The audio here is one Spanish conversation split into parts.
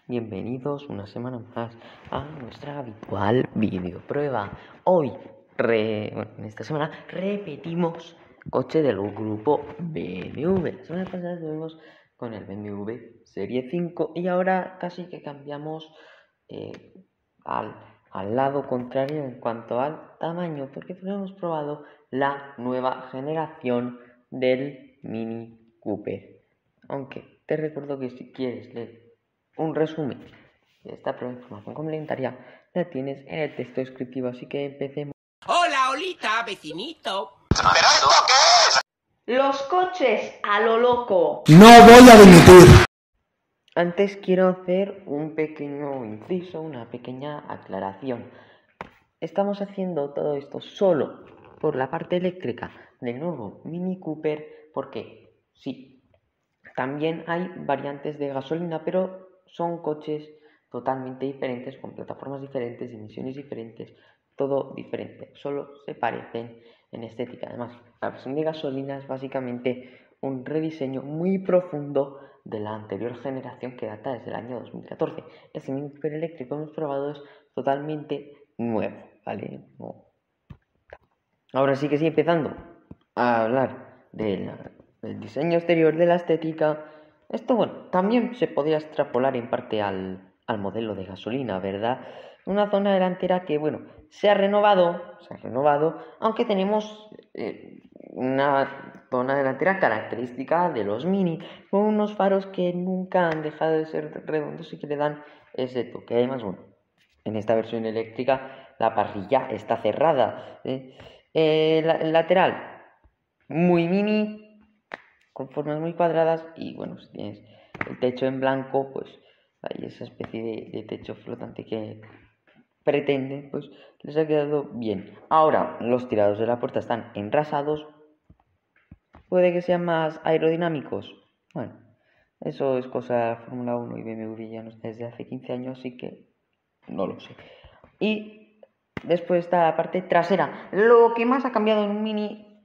Bienvenidos una semana más a nuestra habitual videoprueba. Hoy, en esta semana, repetimos coche del grupo BMW. La semana pasada estuvimos con el BMW Serie 5 y ahora casi que cambiamos al lado contrario en cuanto al tamaño, porque hemos probado la nueva generación del Mini Cooper. Aunque te recuerdo que si quieres leer un resumen de esta información complementaria la tienes en el texto descriptivo, así que empecemos. Hola, Olita, vecinito. ¿Pero esto qué es? Los coches a lo loco. No voy a dimitir. Antes quiero hacer un pequeño inciso, una pequeña aclaración. Estamos haciendo todo esto solo por la parte eléctrica del nuevo Mini Cooper, porque sí, también hay variantes de gasolina, pero son coches totalmente diferentes, con plataformas diferentes, emisiones diferentes, todo diferente. Solo se parecen en estética. Además, la versión de gasolina es básicamente un rediseño muy profundo de la anterior generación que data desde el año 2014. Este Mini Cooper eléctrico hemos probado es totalmente nuevo, ¿vale? No. Ahora sí que sí, empezando a hablar del diseño exterior, de la estética. Esto, bueno, también se podría extrapolar en parte al modelo de gasolina, ¿verdad? Una zona delantera que, bueno, se ha renovado, aunque tenemos una zona delantera característica de los Mini, con unos faros que nunca han dejado de ser redondos y que le dan ese toque. Además, bueno, en esta versión eléctrica la parrilla está cerrada, el lateral muy mini, con formas muy cuadradas, y bueno, si tienes el techo en blanco, pues hay esa especie de techo flotante que pretende, pues les ha quedado bien. Ahora, los tirados de la puerta están enrasados, puede que sean más aerodinámicos. Bueno, eso es cosa de Fórmula 1 y BMW, ya no está desde hace 15 años, así que no lo sé. Y después está la parte trasera. Lo que más ha cambiado en un Mini,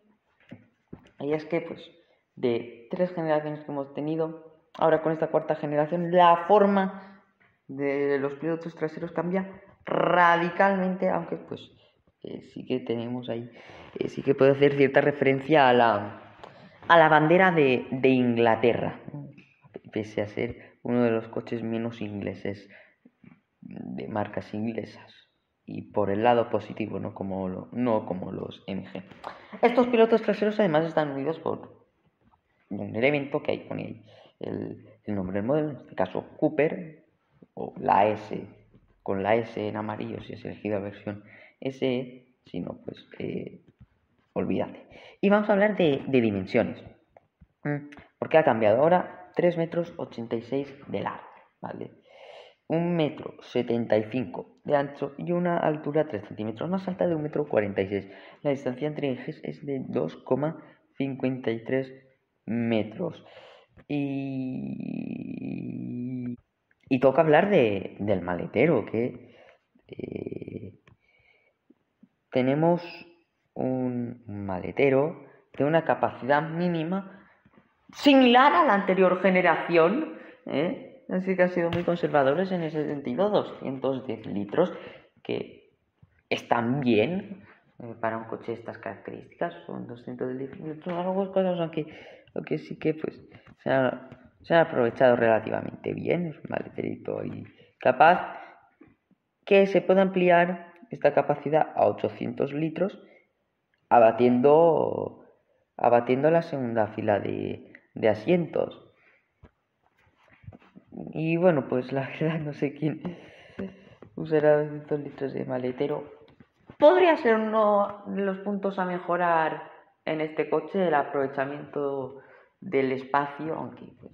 y es que pues de 3 generaciones que hemos tenido, ahora con esta cuarta generación, la forma de los pilotos traseros cambia radicalmente, aunque pues sí que tenemos ahí, sí que puede hacer cierta referencia a la bandera de Inglaterra, pese a ser uno de los coches menos ingleses de marcas inglesas, y por el lado positivo, no como los MG. Estos pilotos traseros además están unidos por un elemento que ahí pone el nombre del modelo, en este caso Cooper, o la S, con la S en amarillo si has elegido la versión SE, si no, pues olvídate. Y vamos a hablar de dimensiones, porque ha cambiado ahora 3,86 m de largo, ¿vale? 1,75 m de ancho y una altura 3 centímetros más alta de 1,46 m. La distancia entre ejes es de 2,53 metros. Y toca hablar del maletero, que tenemos un maletero de una capacidad mínima similar a la anterior generación, así que han sido muy conservadores en ese sentido. 210 litros, que están bien para un coche de estas características. Son 210 litros, algunas cosas, aunque sí que pues se han aprovechado relativamente bien. Es un maleterito y capaz que se puede ampliar esta capacidad a 800 litros abatiendo la segunda fila de asientos. Y bueno, pues la verdad no sé quién usará 200 litros de maletero. Podría ser uno de los puntos a mejorar en este coche, el aprovechamiento del espacio, aunque pues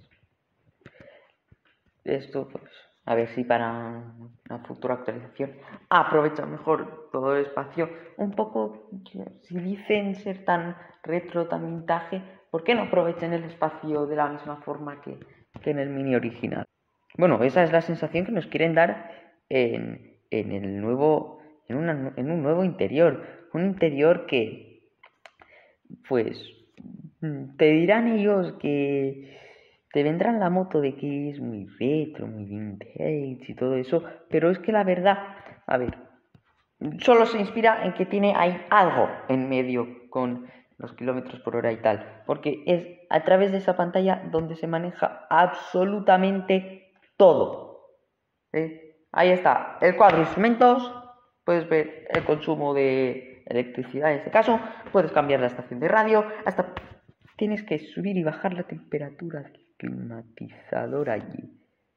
esto pues a ver si para una futura actualización aprovecha mejor todo el espacio. Un poco, si dicen ser tan retro, tan vintage, ¿por qué no aprovechen el espacio de la misma forma que en el Mini original? Bueno, esa es la sensación que nos quieren dar en un nuevo interior. Un interior que, pues, te dirán ellos que te vendrán la moto de que es muy retro, muy vintage y todo eso, pero es que la verdad, a ver, solo se inspira en que hay algo en medio con los kilómetros por hora y tal, porque es a través de esa pantalla donde se maneja absolutamente todo. Ahí está el cuadro de instrumentos, puedes ver el consumo de electricidad en este caso, puedes cambiar la estación de radio, hasta tienes que subir y bajar la temperatura del climatizador allí.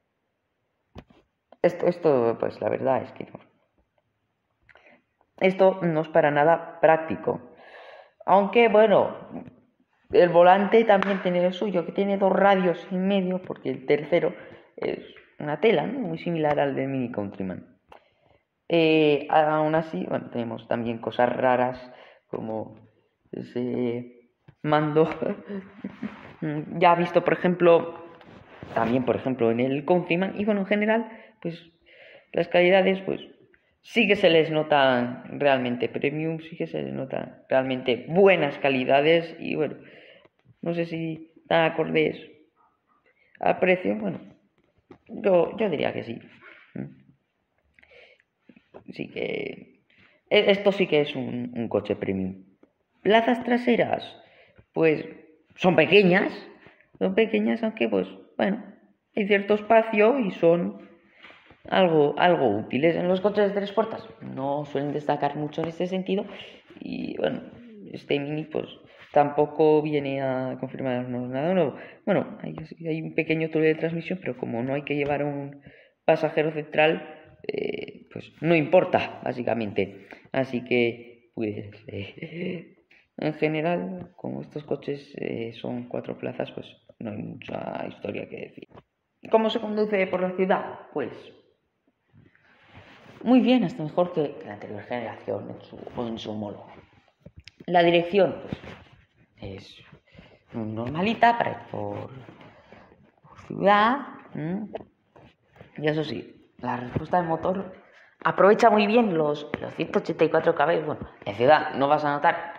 Esto pues la verdad es que no. Esto no es para nada práctico. Aunque bueno, el volante también tiene lo suyo, que tiene 2 radios y medio, porque el tercero es una tela, ¿no? Muy similar al del Mini Countryman. Aún así, bueno, tenemos también cosas raras como ese mando ya visto, por ejemplo, también por ejemplo en el Countryman, y bueno, en general, pues las calidades, pues sí que se les notan realmente premium, sí que se les notan realmente buenas calidades, y bueno, no sé si tan acordes al precio, bueno, yo diría que sí. Sí que esto sí que es un coche premium. Plazas traseras, pues son pequeñas, aunque pues bueno, hay cierto espacio y son algo útiles. En los coches de 3 puertas no suelen destacar mucho en este sentido, y bueno, este Mini pues tampoco viene a confirmar nada nuevo. Bueno, hay un pequeño túnel de transmisión, pero como no hay que llevar un pasajero central, pues no importa, básicamente. Así que, pues, en general, como estos coches son 4 plazas, pues no hay mucha historia que decir. ¿Cómo se conduce por la ciudad? Pues muy bien, hasta mejor que la anterior generación en su homólogo. La dirección, pues, es normalita para ir por ciudad. Y eso sí, la respuesta del motor aprovecha muy bien los 184 caballos. Bueno, en ciudad no vas a notar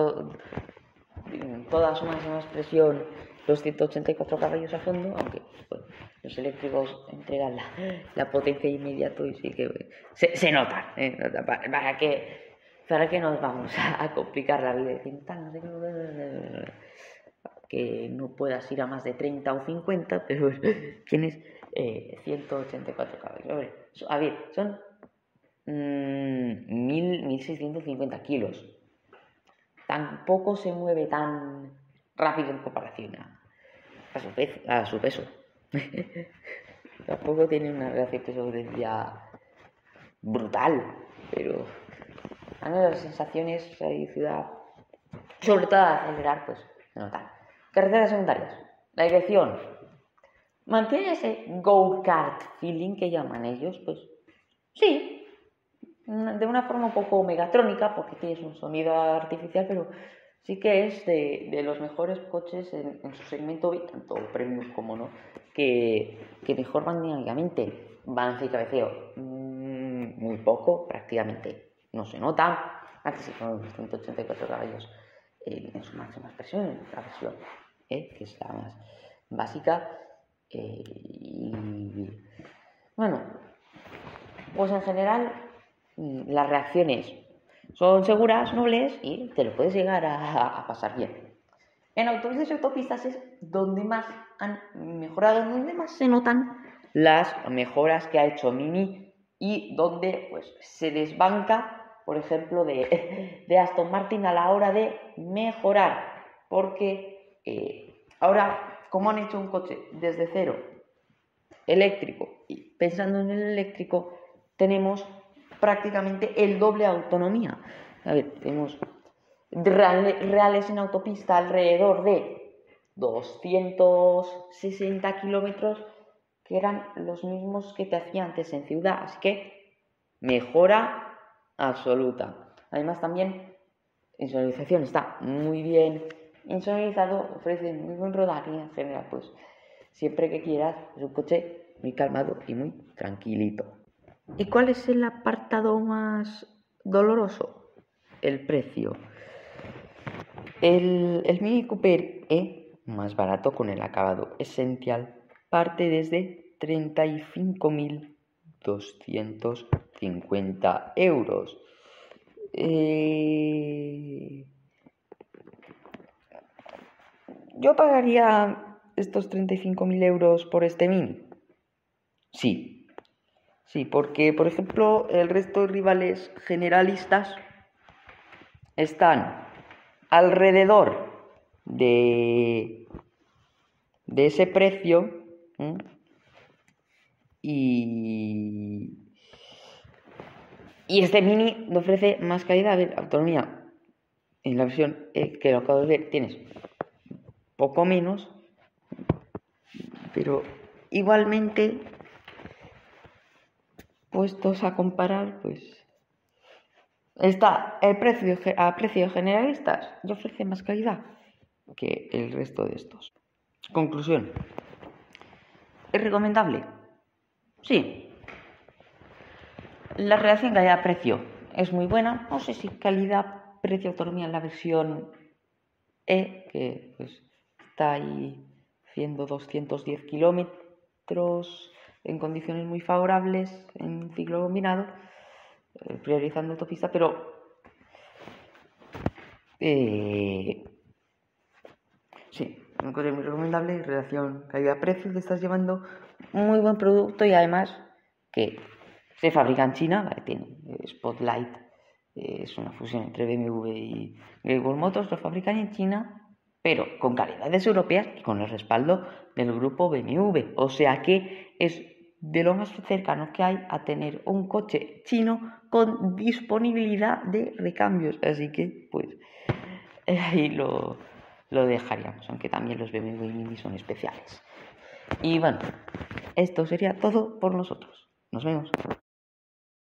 toda su máxima expresión los 184 caballos a fondo, aunque bueno, los eléctricos entregan la potencia inmediato, y sí que se nota, ¿para qué nos vamos a complicar la vida diciendo tal, no sé qué, que no puedas ir a más de 30 o 50, pero tienes 184 caballos. A ver, son 1650 kilos. Tampoco se mueve tan rápido en comparación a su peso. Tampoco tiene una relación peso-potencia brutal, pero a mí las sensaciones de ciudad, sobre todo al acelerar, pues se notan. Carreteras secundarias. La dirección mantiene ese go-kart feeling que llaman ellos, pues sí, de una forma un poco megatrónica, porque tienes un sonido artificial, pero sí que es de los mejores coches en su segmento, tanto premium como no, que mejor van dinámicamente. Balance y cabeceo muy poco, prácticamente no se nota. Antes sí, con 184 caballos en su máxima expresión, la versión que es la más básica. Y bueno, pues en general las reacciones son seguras, nobles, y te lo puedes llegar a pasar bien. En autovías y autopistas es donde más han mejorado, donde más se notan las mejoras que ha hecho Mini, y donde pues se desbanca, por ejemplo, de Aston Martin a la hora de mejorar, porque ahora, como han hecho un coche desde cero, eléctrico, y pensando en el eléctrico, tenemos prácticamente el doble de autonomía. A ver, tenemos reales en autopista alrededor de 260 kilómetros, que eran los mismos que te hacía antes en ciudad, así que mejora absoluta. Además también insonorización está muy bien insonorizado, ofrece muy buen rodaje, y en general pues siempre que quieras es un coche muy calmado y muy tranquilito. ¿Y cuál es el apartado más doloroso? El precio. El Mini Cooper E más barato con el acabado Essential parte desde 35.250 euros. ¿Yo pagaría estos 35.000 euros por este Mini? Sí, porque por ejemplo el resto de rivales generalistas están alrededor de ese precio, y este Mini le ofrece más calidad de autonomía. En la versión que lo acabo de ver tienes poco menos, pero igualmente puestos a comparar, pues está el precio a precios generalistas y ofrece más calidad que el resto de estos. Conclusión: ¿es recomendable? Sí. La relación calidad-precio es muy buena. No sé si calidad, precio, autonomía en la versión E, que pues está ahí haciendo 210 kilómetros en condiciones muy favorables en ciclo combinado, priorizando autopista, pero sí, una cosa muy recomendable. Relación calidad-precio, te estás llevando un muy buen producto y además que se fabrica en China, ¿vale? Tiene Spotlight, es una fusión entre BMW y Great Wall Motors, lo fabrican en China, pero con calidades europeas y con el respaldo del grupo BMW. O sea que es de lo más cercano que hay a tener un coche chino con disponibilidad de recambios. Así que, pues, ahí lo dejaríamos, aunque también los BMW Mini son especiales. Y bueno, esto sería todo por nosotros. Nos vemos.